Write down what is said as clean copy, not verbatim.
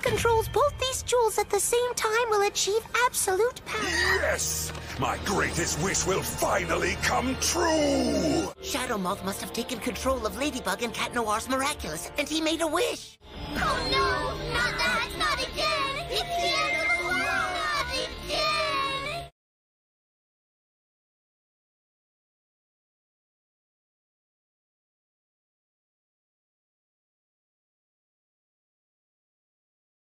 controls both these jewels at the same time will achieve absolute power. Yes! My greatest wish will finally come true! shadowMoth must have taken control of Ladybug and chatNoir's Miraculous, and he made a wish. Oh no, not that!